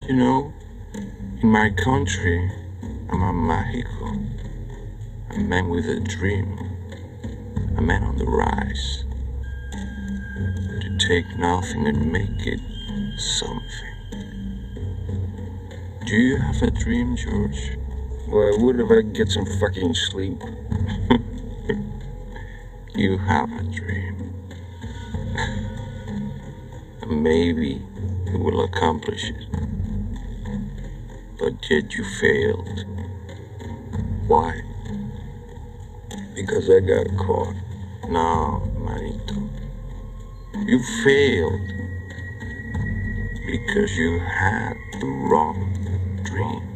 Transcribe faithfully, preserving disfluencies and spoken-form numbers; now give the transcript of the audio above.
You know, in my country, I'm a Mexico, a man with a dream, a man on the rise, to take nothing and make it something. Do you have a dream, George? Well, what if I get some fucking sleep? You have a dream. And maybe you will accomplish it. But yet you failed. Why? Because I got caught. No, Marito. You failed because you had the wrong dream.